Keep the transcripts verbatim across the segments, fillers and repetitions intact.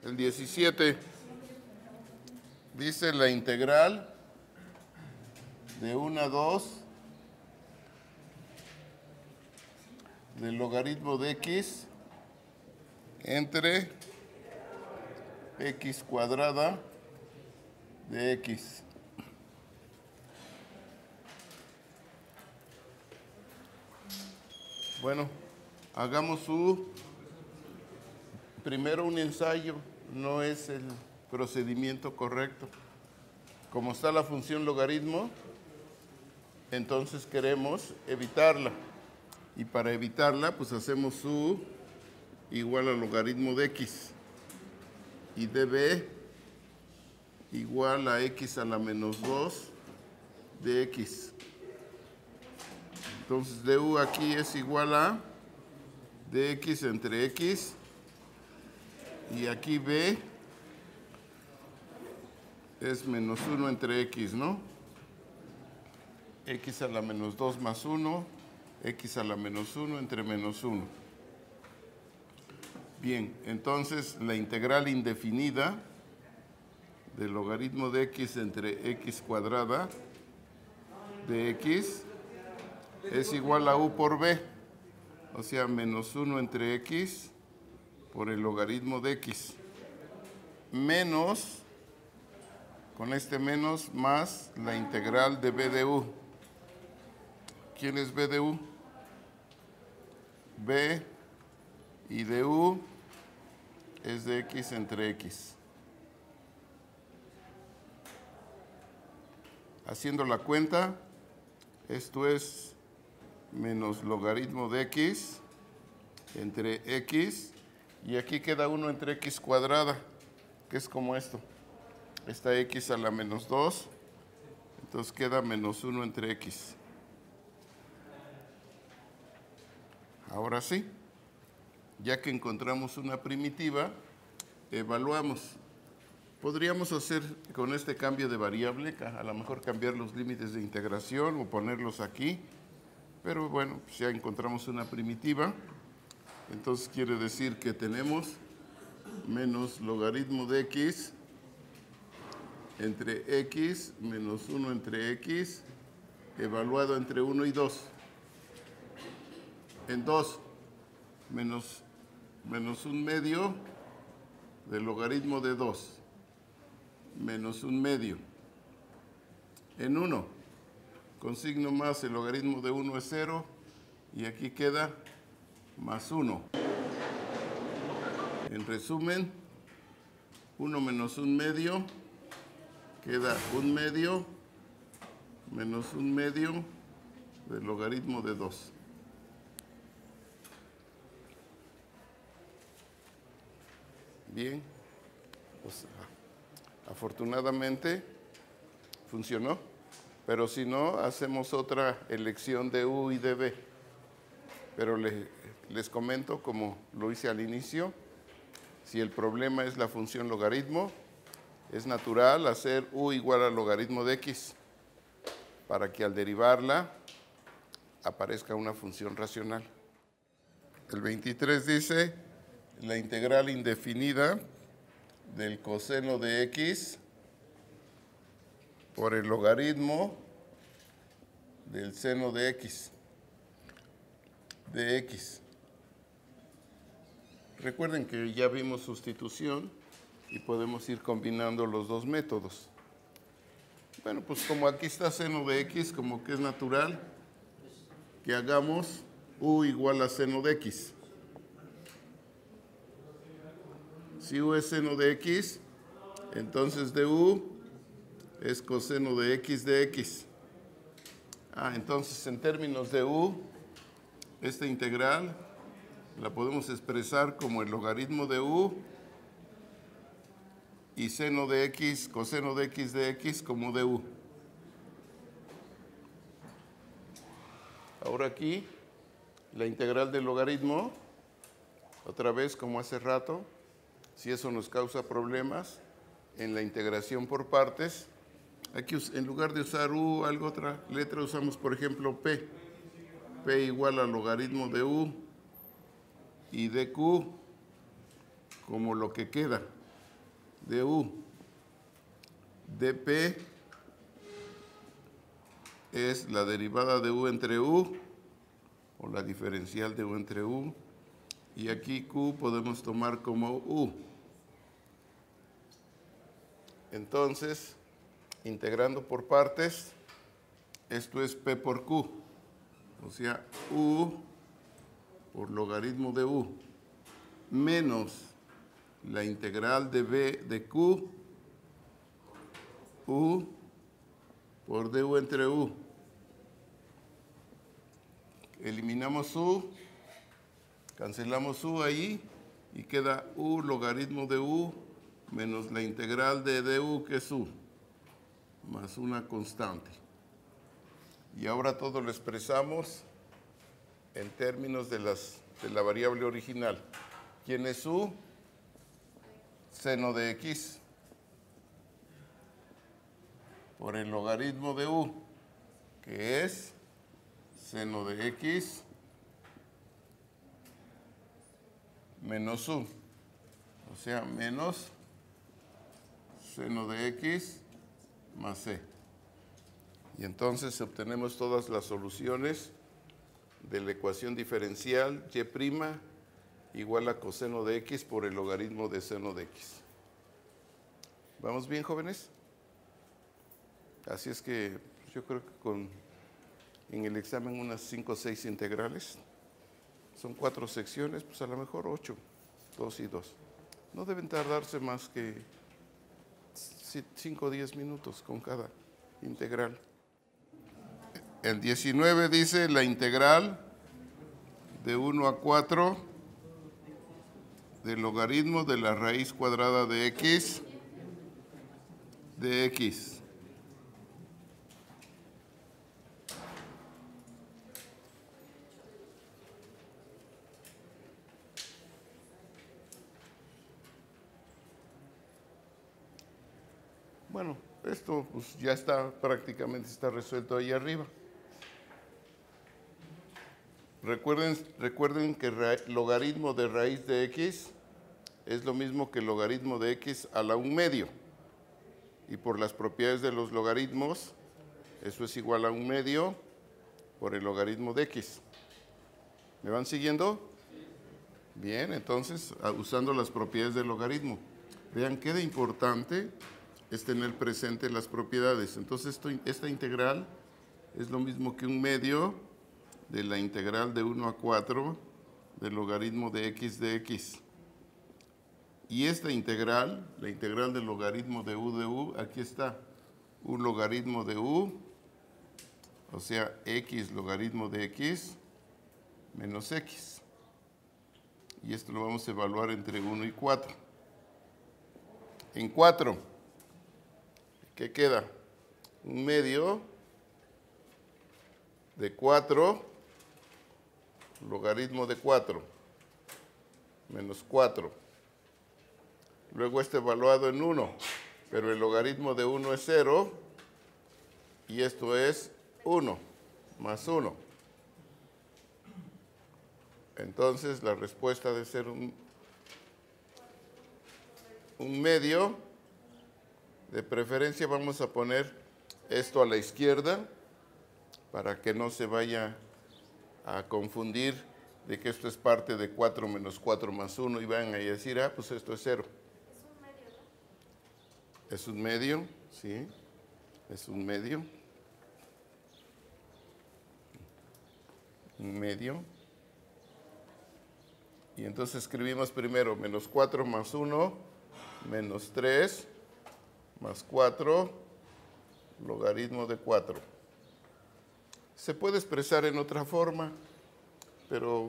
El diecisiete dice la integral de uno a dos del logaritmo de x entre x cuadrada de x. Bueno, hagamos su primero un ensayo, no es el procedimiento correcto. Como está la función logaritmo, entonces queremos evitarla. Y para evitarla, pues hacemos u igual al logaritmo de x. Y db igual a x a la menos dos de x. Entonces du aquí es igual a dx entre x. Y aquí b es menos uno entre x, ¿no? X a la menos dos más uno, x a la menos uno entre menos uno. Bien, entonces la integral indefinida del logaritmo de x entre x cuadrada de x es igual a u por b, o sea, menos uno entre x por el logaritmo de x, menos, con este menos, más la integral de b de u. ¿Quién es b de u? B y de u es de x entre x. Haciendo la cuenta, esto es menos logaritmo de x entre x, y aquí queda uno entre x cuadrada, que es como esto. Esta x a la menos dos, entonces queda menos uno entre x. Ahora sí, ya que encontramos una primitiva, evaluamos. Podríamos hacer con este cambio de variable, a lo mejor cambiar los límites de integración o ponerlos aquí, pero bueno, pues ya encontramos una primitiva. Entonces quiere decir que tenemos menos logaritmo de x entre x menos uno entre x evaluado entre uno y dos. En dos menos, menos un medio del logaritmo de dos menos un medio. En uno, con signo más, el logaritmo de uno es cero y aquí queda más uno. En resumen, uno menos un medio queda un medio menos un medio del logaritmo de dos. Bien, pues afortunadamente funcionó, pero si no, hacemos otra elección de u y de b. Pero les, les comento, como lo hice al inicio, si el problema es la función logaritmo, es natural hacer u igual al logaritmo de x, para que al derivarla aparezca una función racional. El veintitrés dice la integral indefinida del coseno de x por el logaritmo del seno de x, de x. Recuerden que ya vimos sustitución y podemos ir combinando los dos métodos. Bueno, pues como aquí está seno de x, como que es natural que hagamos u igual a seno de x. Si u es seno de x, entonces du es coseno de x de x. Ah, entonces en términos de u, esta integral la podemos expresar como el logaritmo de u y seno de x, coseno de x de x como du. Ahora aquí, la integral del logaritmo, otra vez como hace rato, si eso nos causa problemas en la integración por partes, aquí en lugar de usar u, algo otra letra, usamos por ejemplo p. P igual al logaritmo de u y dq como lo que queda. de u. dp es la derivada de u entre u, o la diferencial de u entre u, y aquí q podemos tomar como u. Entonces, integrando por partes, esto es p por q, o sea, u por logaritmo de u, menos la integral de b de q, u por du entre u. Eliminamos u, cancelamos u ahí, y queda u logaritmo de u menos la integral de du, que es u, más una constante. Y ahora todo lo expresamos en términos de, las, de la variable original. ¿Quién es u? Seno de x por el logaritmo de u, que es seno de x menos u, o sea, menos seno de x más c. Y entonces obtenemos todas las soluciones de la ecuación diferencial y' igual a coseno de x por el logaritmo de seno de x. ¿Vamos bien, jóvenes? Así es que yo creo que con, en el examen unas cinco o seis integrales. Son cuatro secciones, pues a lo mejor ocho, dos y dos. No deben tardarse más que cinco o diez minutos con cada integral. El diecinueve dice la integral de uno a cuatro del logaritmo de la raíz cuadrada de x de x. Bueno, esto pues ya está, prácticamente está resuelto ahí arriba. Recuerden, recuerden que logaritmo de raíz de x es lo mismo que logaritmo de x a la un medio. Y por las propiedades de los logaritmos, eso es igual a un medio por el logaritmo de x. ¿Me van siguiendo? Bien, entonces, usando las propiedades del logaritmo. Vean, qué de importante es tener presente las propiedades. Entonces, esto, esta integral es lo mismo que un medio de la integral de uno a cuatro del logaritmo de x de x. Y esta integral, la integral del logaritmo de u de u, aquí está, un logaritmo de u, o sea, x logaritmo de x menos x. Y esto lo vamos a evaluar entre uno y cuatro. En cuatro, ¿qué queda? Un medio de cuatro, logaritmo de cuatro, menos cuatro. Luego este evaluado en uno, pero el logaritmo de uno es cero, y esto es uno, más uno. Entonces la respuesta debe ser un, un medio. De preferencia vamos a poner esto a la izquierda para que no se vaya a confundir de que esto es parte de cuatro menos cuatro más uno y van a decir, ah, pues esto es cero. Es un medio, ¿no? Es un medio, sí, es un medio. Un medio. Y entonces escribimos primero menos cuatro más uno, menos tres, más cuatro, logaritmo de cuatro. Se puede expresar en otra forma, pero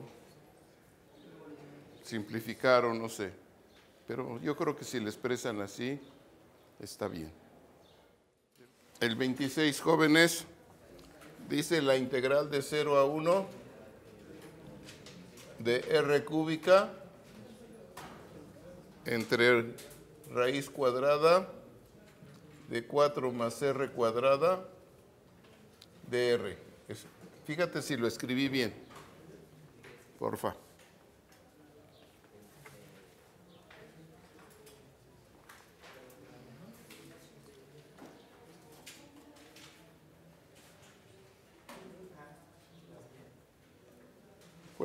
simplificar o no sé. Pero yo creo que si le expresan así, está bien. El veintiséis, jóvenes, dice la integral de cero a uno de r cúbica entre raíz cuadrada de cuatro más r cuadrada de r. Fíjate si lo escribí bien, porfa.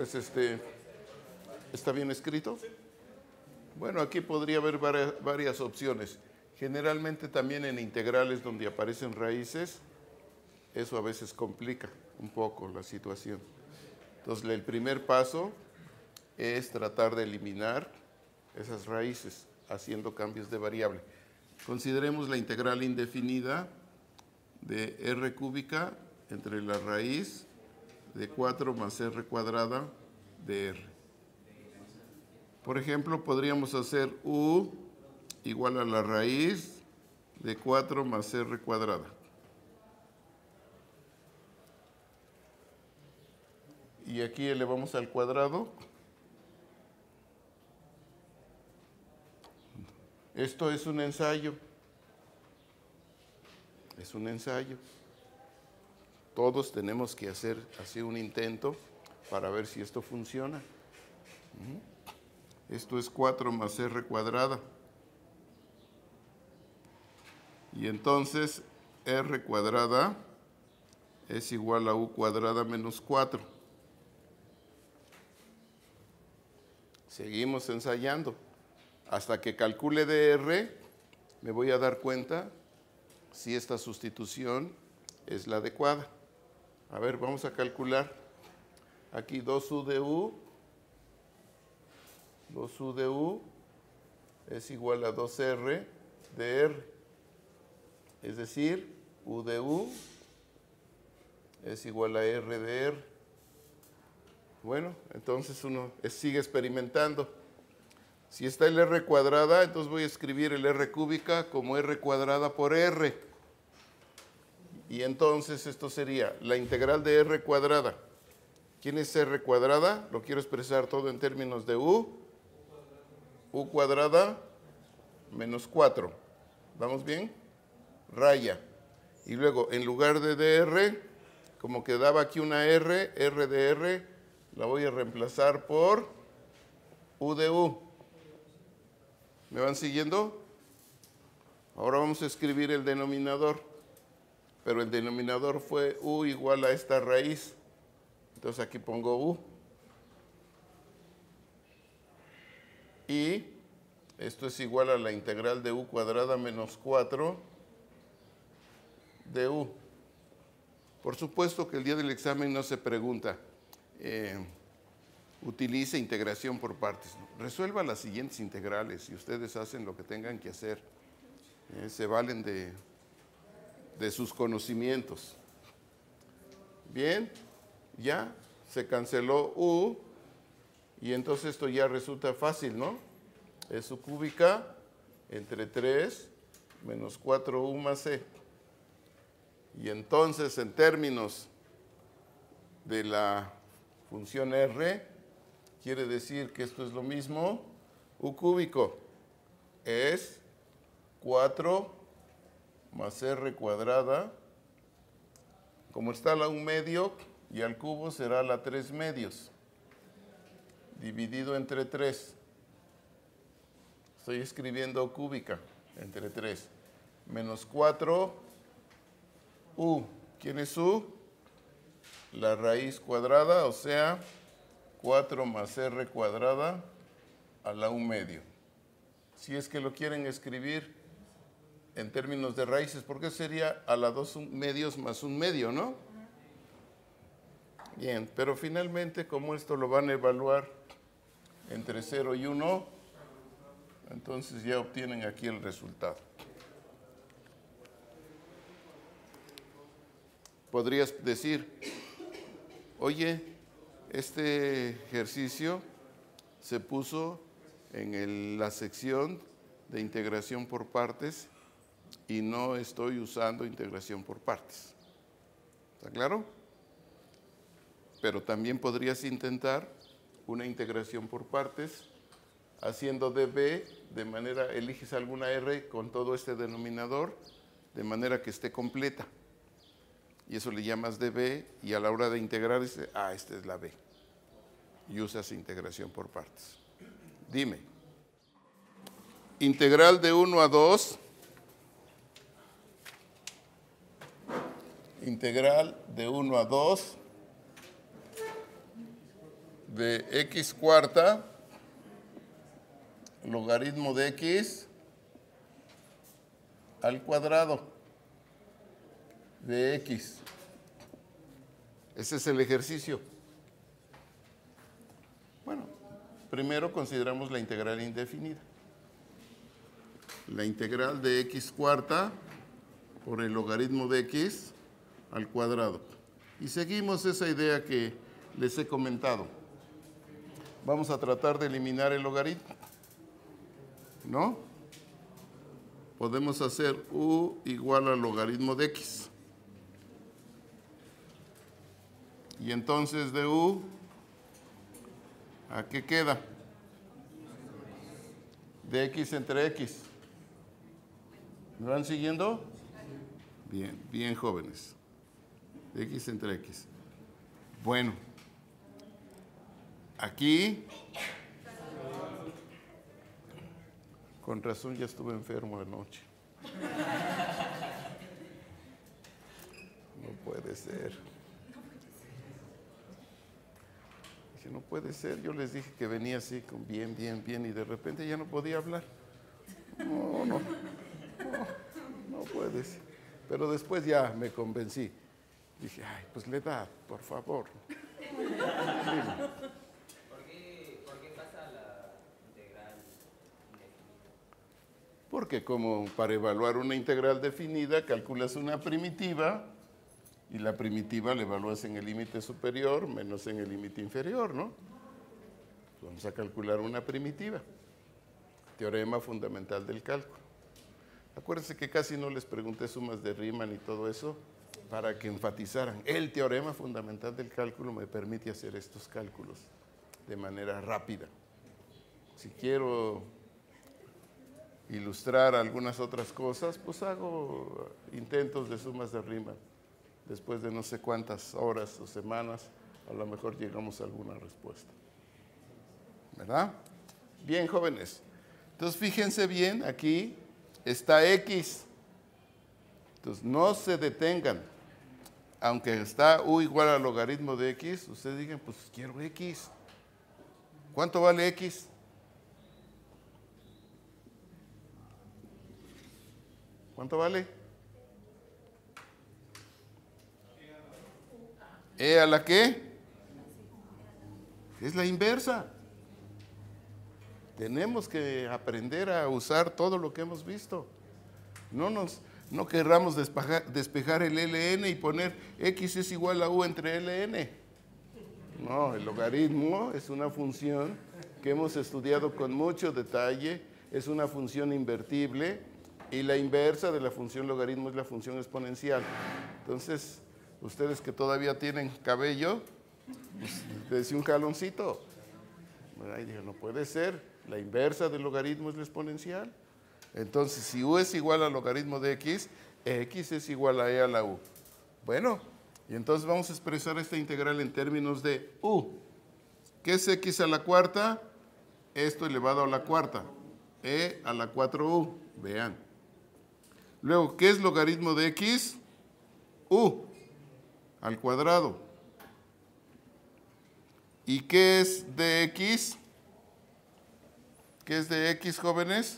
Pues este, ¿está bien escrito? Bueno, aquí podría haber varias, varias opciones. Generalmente también en integrales donde aparecen raíces, eso a veces complica un poco la situación. Entonces, el primer paso es tratar de eliminar esas raíces haciendo cambios de variable. Consideremos la integral indefinida de r cúbica entre la raíz de cuatro más r cuadrada de r. Por ejemplo, podríamos hacer u igual a la raíz de cuatro más r cuadrada. Y aquí elevamos al cuadrado. Esto es un ensayo. Es un ensayo. Todos tenemos que hacer así un intento para ver si esto funciona. Esto es cuatro más r cuadrada. Y entonces r cuadrada es igual a u cuadrada menos cuatro. Seguimos ensayando. Hasta que calcule dr, me voy a dar cuenta si esta sustitución es la adecuada. A ver, vamos a calcular. Aquí dos u de u. dos u de u es igual a dos r de r. Es decir, u de u es igual a r de r. Bueno, entonces uno sigue experimentando. Si está el r cuadrada, entonces voy a escribir el r cúbica como r cuadrada por r. Y entonces esto sería la integral de r cuadrada. ¿Quién es r cuadrada? Lo quiero expresar todo en términos de u. U cuadrada menos cuatro. ¿Vamos bien? Raya. Y luego, en lugar de dr, como quedaba aquí una r, r de r, la voy a reemplazar por u de u. ¿Me van siguiendo? Ahora vamos a escribir el denominador. Pero el denominador fue u igual a esta raíz. Entonces aquí pongo u. Y esto es igual a la integral de u cuadrada menos cuatro de u. Por supuesto que el día del examen no se pregunta, eh, utilice integración por partes. Resuelva las siguientes integrales y ustedes hacen lo que tengan que hacer. Eh, se valen de, de sus conocimientos. Bien, ya se canceló u y entonces esto ya resulta fácil, ¿no? Es u cúbica entre tres menos cuatro u más c. Y entonces, en términos de la función r, quiere decir que esto es lo mismo. U cúbico es cuatro más r cuadrada. Como está la un medio y al cubo será la tres medios. Dividido entre tres. Estoy escribiendo u cúbica entre tres. Menos cuatro u. ¿Quién es u? La raíz cuadrada, o sea, cuatro más r cuadrada a la un medio. Si es que lo quieren escribir en términos de raíces, porque sería a la dos medios más un medio, ¿no? Bien, pero finalmente, como esto lo van a evaluar entre cero y uno, entonces ya obtienen aquí el resultado. Podrías decir, oye, este ejercicio se puso en el, la sección de integración por partes y no estoy usando integración por partes. ¿Está claro? Pero también podrías intentar una integración por partes haciendo db de manera, eliges alguna r con todo este denominador de manera que esté completa. Y eso le llamas db y a la hora de integrar, dice, ah, esta es la b. Y usas integración por partes. Dime. Integral de uno a dos. Integral de uno a dos de x cuarta, logaritmo de x al cuadrado de x. Ese es el ejercicio. Bueno, primero consideramos la integral indefinida. La integral de x cuarta por el logaritmo de x al cuadrado. Y seguimos esa idea que les he comentado. Vamos a tratar de eliminar el logaritmo, ¿no? Podemos hacer u igual al logaritmo de x. Y entonces de u, ¿a qué queda? De x entre x. ¿Me van siguiendo? Bien, bien jóvenes. De x entre x. Bueno, aquí, con razón ya estuve enfermo anoche. No puede ser. Dije, no puede ser. Yo les dije que venía así, con bien, bien, bien, y de repente ya no podía hablar. No, no, no, no puede ser. Pero después ya me convencí. Dije, ay, pues la edad, por favor. ¿Por qué, ¿Por qué pasa la integral indefinida? Porque como para evaluar una integral definida, calculas una primitiva y la primitiva la evalúas en el límite superior menos en el límite inferior, ¿no? Vamos a calcular una primitiva. Teorema fundamental del cálculo. Acuérdense que casi no les pregunté sumas de Riemann y todo eso para que enfatizaran. El teorema fundamental del cálculo me permite hacer estos cálculos de manera rápida. Si quiero ilustrar algunas otras cosas, pues hago intentos de sumas de Riemann. Después de no sé cuántas horas o semanas, a lo mejor llegamos a alguna respuesta. ¿Verdad? Bien, jóvenes. Entonces, fíjense bien, aquí está x. Entonces, no se detengan. Aunque está u igual al logaritmo de x, ustedes digan, pues quiero x. ¿Cuánto vale x? ¿Cuánto vale? ¿E a la qué? Es la inversa. Tenemos que aprender a usar todo lo que hemos visto. No nos, no querramos despejar, despejar el ln y poner x es igual a u entre ln. No, el logaritmo es una función que hemos estudiado con mucho detalle, es una función invertible y la inversa de la función logaritmo es la función exponencial. Entonces, ustedes que todavía tienen cabello, pues, desde un jaloncito. Ahí dije, no puede ser, la inversa del logaritmo es la exponencial. Entonces, si u es igual al logaritmo de x, x es igual a e a la u. Bueno, y entonces vamos a expresar esta integral en términos de u. ¿Qué es x a la cuarta? Esto elevado a la cuarta. E a la cuatro u. Vean. Luego, ¿qué es logaritmo de x? U al cuadrado. ¿Y qué es de x? ¿Qué es de x, jóvenes?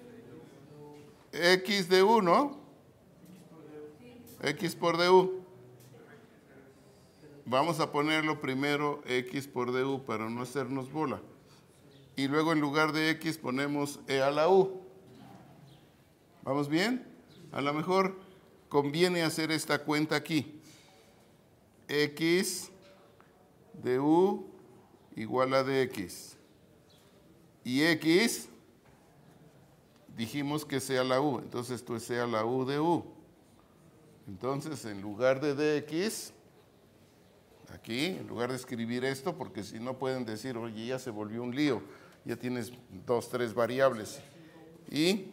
X de u, ¿no? X por du. Vamos a ponerlo primero x por du para no hacernos bola. Y luego en lugar de x ponemos e a la u. ¿Vamos bien? A lo mejor conviene hacer esta cuenta aquí. X de u igual a dx. Y x, dijimos que sea la u, entonces esto es sea la u de u. Entonces, en lugar de dx, aquí, en lugar de escribir esto, porque si no pueden decir, oye, ya se volvió un lío, ya tienes dos, tres variables. Y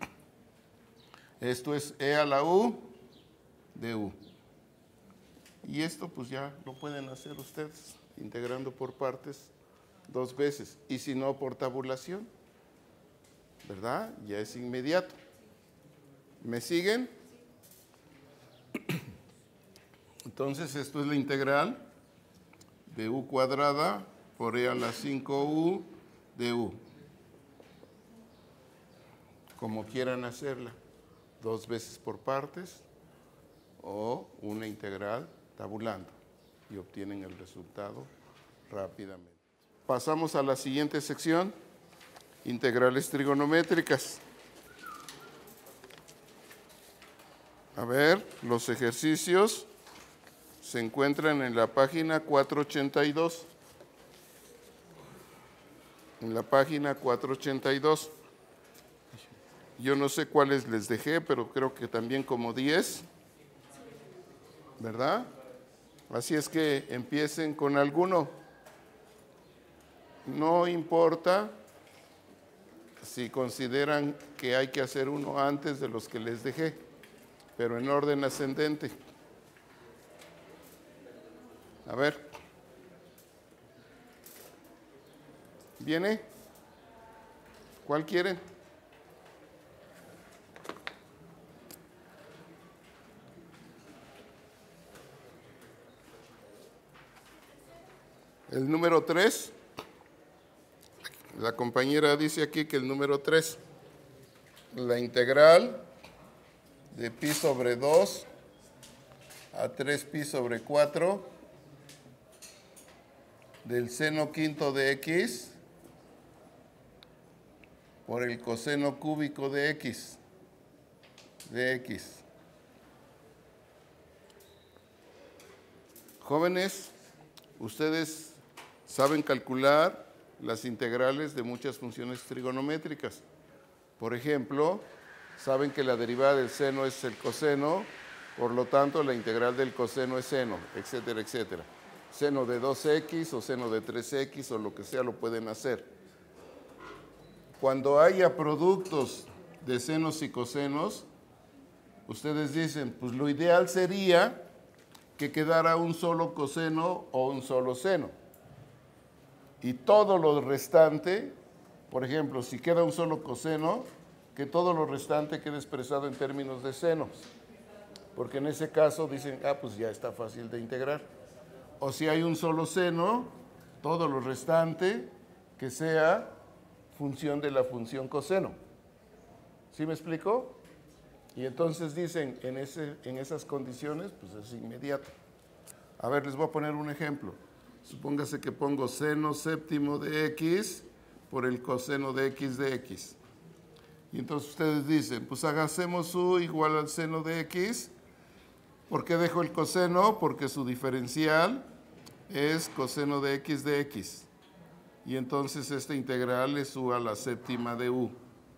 esto es e a la u de u. Y esto pues ya lo pueden hacer ustedes, integrando por partes dos veces. Y si no, por tabulación, ¿verdad? Ya es inmediato. ¿Me siguen? Entonces, esto es la integral de u cuadrada por e a la cinco u de u. Como quieran hacerla, dos veces por partes o una integral tabulando y obtienen el resultado rápidamente. Pasamos a la siguiente sección, integrales trigonométricas. A ver, los ejercicios se encuentran en la página cuatrocientos ochenta y dos. En la página cuatrocientos ochenta y dos. Yo no sé cuáles les dejé, pero creo que también como diez, ¿verdad? Así es que empiecen con alguno. No importa si consideran que hay que hacer uno antes de los que les dejé, pero en orden ascendente. A ver. ¿Viene? ¿Cuál quieren? El número tres. La compañera dice aquí que el número tres. La integral de pi sobre dos a tres pi sobre cuatro del seno quinto de x por el coseno cúbico de x, de x. Jóvenes, ustedes saben calcular las integrales de muchas funciones trigonométricas. Por ejemplo, saben que la derivada del seno es el coseno, por lo tanto la integral del coseno es seno, etcétera, etcétera. Seno de dos equis o seno de tres equis o lo que sea lo pueden hacer. Cuando haya productos de senos y cosenos, ustedes dicen, pues lo ideal sería que quedara un solo coseno o un solo seno. Y todo lo restante, por ejemplo, si queda un solo coseno, que todo lo restante quede expresado en términos de senos. Porque en ese caso dicen, ah, pues ya está fácil de integrar. O si hay un solo seno, todo lo restante que sea función de la función coseno. ¿Sí me explico? Y entonces dicen, en, ese, en esas condiciones, pues es inmediato. A ver, les voy a poner un ejemplo. Supóngase que pongo seno séptimo de x por el coseno de x de x. Y entonces ustedes dicen, pues hagamos u igual al seno de x. ¿Por qué dejo el coseno? Porque su diferencial es coseno de x de x. Y entonces esta integral es u a la séptima de u.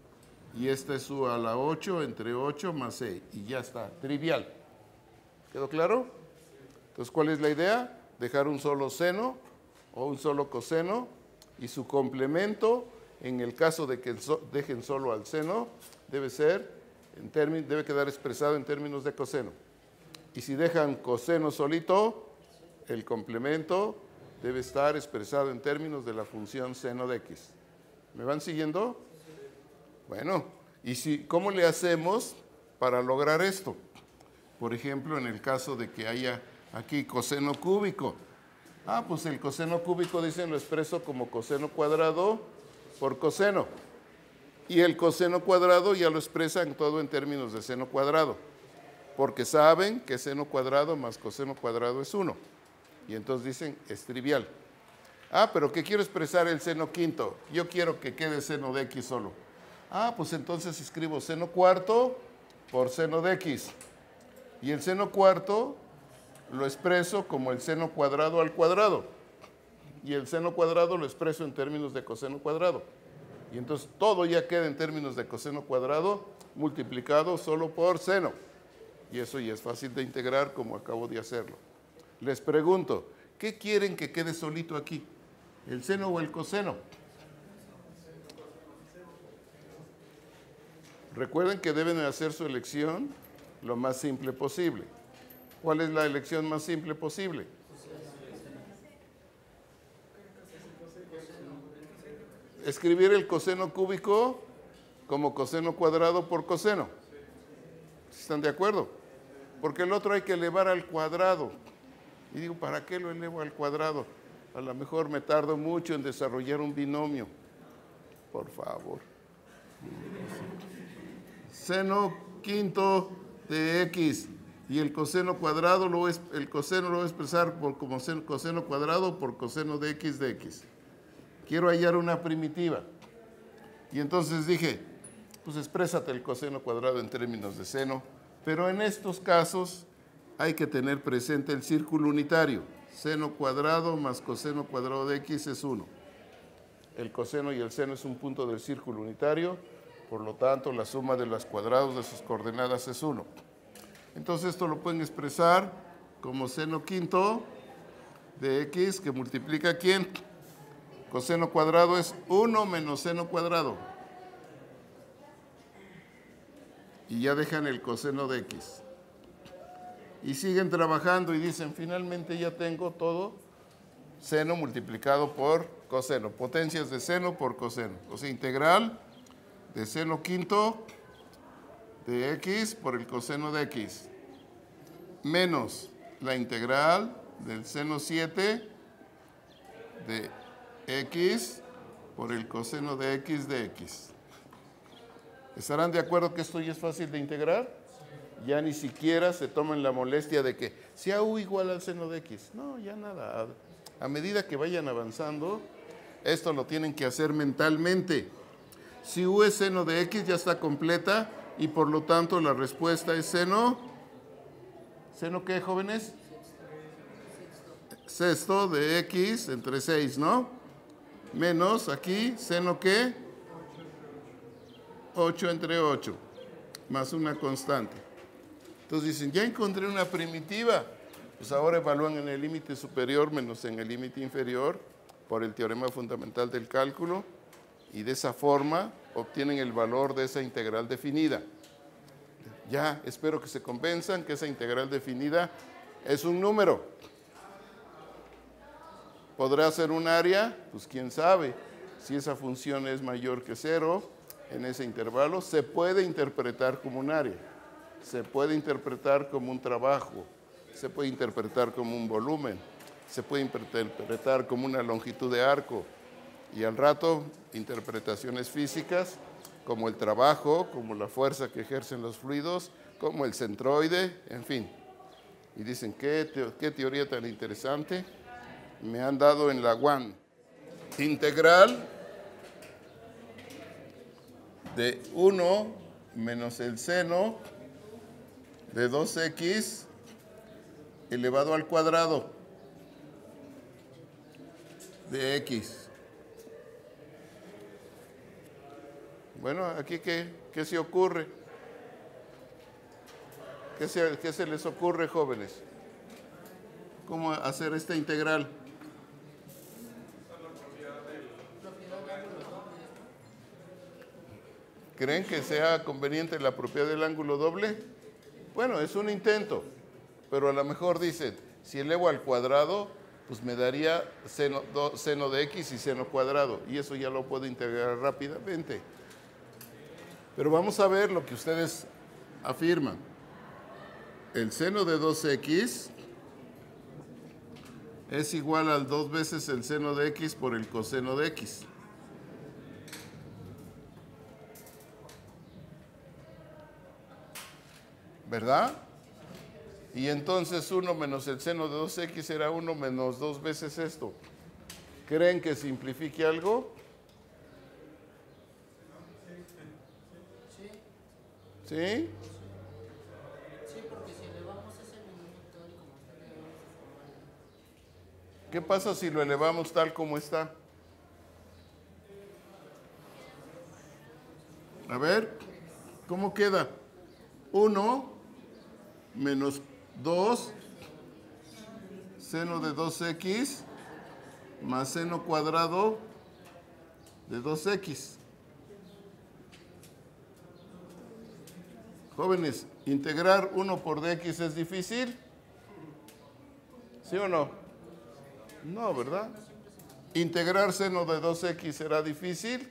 Y esta es u a la ocho entre ocho más e. Y ya está, trivial. ¿Quedó claro? Entonces, ¿cuál es la idea? Dejar un solo seno o un solo coseno y su complemento, en el caso de que dejen solo al seno, debe ser, en términos, debe quedar expresado en términos de coseno. Y si dejan coseno solito, el complemento debe estar expresado en términos de la función seno de x. ¿Me van siguiendo? Bueno, ¿y si, cómo le hacemos para lograr esto? Por ejemplo, en el caso de que haya aquí coseno cúbico. Ah, pues el coseno cúbico, dicen, lo expreso como coseno cuadrado por coseno. Y el coseno cuadrado ya lo expresan todo en términos de seno cuadrado. Porque saben que seno cuadrado más coseno cuadrado es uno. Y entonces dicen, es trivial. Ah, pero ¿qué quiero expresar el seno quinto? Yo quiero que quede seno de x solo. Ah, pues entonces escribo seno cuarto por seno de x. Y el seno cuarto lo expreso como el seno cuadrado al cuadrado. Y el seno cuadrado lo expreso en términos de coseno cuadrado. Y entonces todo ya queda en términos de coseno cuadrado multiplicado solo por seno. Y eso ya es fácil de integrar como acabo de hacerlo. Les pregunto, ¿qué quieren que quede solito aquí? ¿El seno o el coseno? Recuerden que deben hacer su elección lo más simple posible. ¿Cuál es la elección más simple posible? Escribir el coseno cúbico como coseno cuadrado por coseno. ¿Están de acuerdo? Porque el otro hay que elevar al cuadrado. Y digo, ¿para qué lo elevo al cuadrado? A lo mejor me tardo mucho en desarrollar un binomio. Por favor. Seno quinto de X. Y el coseno cuadrado, lo voy, el coseno lo voy a expresar por, como seno, coseno cuadrado por coseno de X de X. Quiero hallar una primitiva. Y entonces dije, pues exprésate el coseno cuadrado en términos de seno. Pero en estos casos hay que tener presente el círculo unitario. Seno cuadrado más coseno cuadrado de X es uno. El coseno y el seno es un punto del círculo unitario. Por lo tanto, la suma de los cuadrados de sus coordenadas es uno. Entonces esto lo pueden expresar como seno quinto de X, que multiplica ¿quién? Coseno cuadrado es uno menos seno cuadrado. Y ya dejan el coseno de X. Y siguen trabajando y dicen, finalmente ya tengo todo seno multiplicado por coseno. Potencias de seno por coseno. O sea, integral de seno quinto de X por el coseno de X, menos la integral del seno siete de X por el coseno de X de X. ¿Estarán de acuerdo que esto ya es fácil de integrar? Ya ni siquiera se toman la molestia de que sea U igual al seno de X. No, ya nada. A medida que vayan avanzando, esto lo tienen que hacer mentalmente. Si U es seno de X, ya está completa. Y por lo tanto la respuesta es seno. ¿Seno qué, jóvenes? Sexto de X entre seis, ¿no? Menos aquí, ¿seno qué? ocho entre ocho. Más una constante. Entonces dicen, ya encontré una primitiva. Pues ahora evalúan en el límite superior menos en el límite inferior por el teorema fundamental del cálculo. Y de esa forma obtienen el valor de esa integral definida. Ya espero que se convenzan que esa integral definida es un número. ¿Podrá ser un área? Pues quién sabe. Si esa función es mayor que cero en ese intervalo, se puede interpretar como un área. Se puede interpretar como un trabajo. Se puede interpretar como un volumen. Se puede interpretar como una longitud de arco. Y al rato, interpretaciones físicas, como el trabajo, como la fuerza que ejercen los fluidos, como el centroide, en fin. Y dicen, ¿qué, te qué teoría tan interesante me han dado en la U A N? Integral de uno menos el seno de dos X elevado al cuadrado de X. Bueno, aquí ¿qué, qué se ocurre? ¿Qué se, ¿Qué se les ocurre, jóvenes? ¿Cómo hacer esta integral? ¿Creen que sea conveniente la propiedad del ángulo doble? Bueno, es un intento, pero a lo mejor dicen, si elevo al cuadrado, pues me daría seno, do, seno de X y seno cuadrado, y eso ya lo puedo integrar rápidamente. Pero vamos a ver lo que ustedes afirman. El seno de dos X es igual al dos veces el seno de X por el coseno de X. ¿Verdad? Y entonces uno menos el seno de dos X será uno menos dos veces esto. ¿Creen que simplifique algo? ¿Sí? Sí, porque si elevamos ese minuto tal y como está, ¿qué pasa si lo elevamos tal como está? A ver, ¿cómo queda? uno menos dos seno de dos X más seno cuadrado de dos X. Jóvenes, ¿integrar uno por dx es difícil? ¿Sí o no? No, ¿verdad? ¿Integrar seno de dos X será difícil?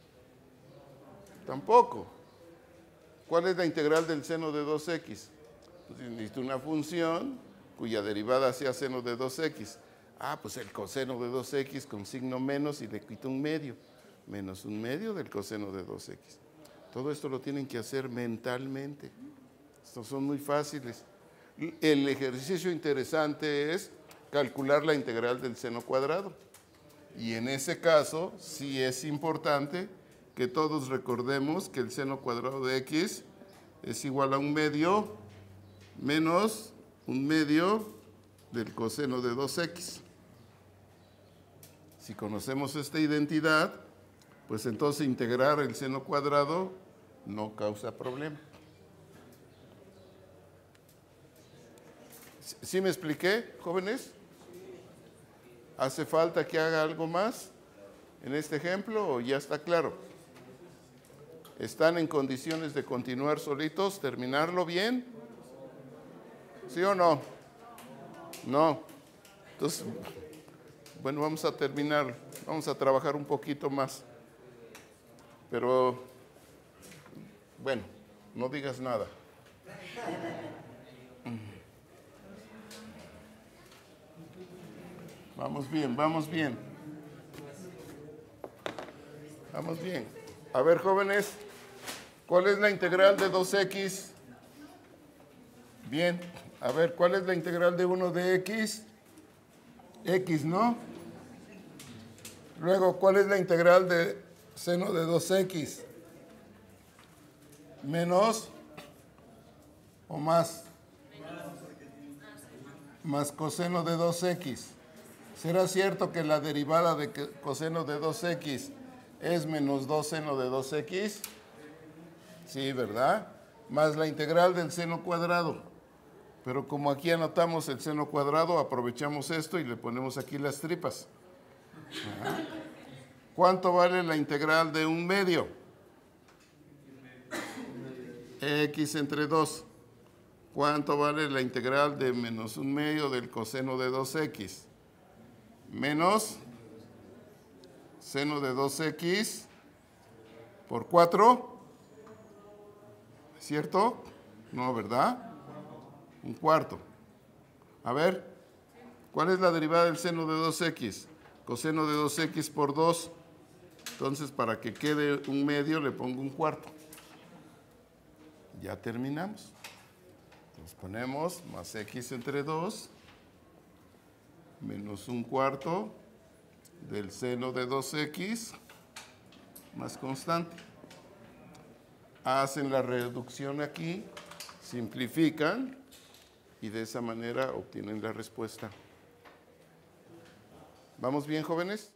Tampoco. ¿Cuál es la integral del seno de dos X? Pues necesito una función cuya derivada sea seno de dos X. Ah, pues el coseno de dos equis con signo menos y le quito un medio. Menos un medio del coseno de dos equis. Todo esto lo tienen que hacer mentalmente. Estos son muy fáciles. El ejercicio interesante es calcular la integral del seno cuadrado. Y en ese caso, sí es importante que todos recordemos que el seno cuadrado de x es igual a un medio menos un medio del coseno de dos equis. Si conocemos esta identidad, pues entonces integrar el seno cuadrado no causa problema. ¿Sí me expliqué, jóvenes? ¿Hace falta que haga algo más en este ejemplo o ya está claro? ¿Están en condiciones de continuar solitos, terminarlo bien? ¿Sí o no? No. Entonces, bueno, vamos a terminar, vamos a trabajar un poquito más. Pero, bueno, no digas nada. Vamos bien, vamos bien. Vamos bien. A ver, jóvenes, ¿cuál es la integral de dos equis? Bien. A ver, ¿cuál es la integral de uno de x? X, ¿no? Luego, ¿cuál es la integral de seno de dos equis? Menos o más. Más coseno de dos equis. ¿Será cierto que la derivada de coseno de dos equis es menos dos seno de dos equis? Sí, ¿verdad? Más la integral del seno cuadrado. Pero como aquí anotamos el seno cuadrado, aprovechamos esto y le ponemos aquí las tripas. Ajá. ¿Cuánto vale la integral de un medio? X entre dos. ¿Cuánto vale la integral de menos un medio del coseno de dos equis? Menos seno de dos equis por cuatro. ¿Cierto? No, ¿verdad? Un cuarto. A ver, ¿cuál es la derivada del seno de dos equis? Coseno de dos equis por dos. Entonces, para que quede un medio, le pongo un cuarto. Ya terminamos. Nos ponemos más x entre dos menos un cuarto del seno de dos equis más constante. Hacen la reducción aquí, simplifican y de esa manera obtienen la respuesta. ¿Vamos bien, jóvenes?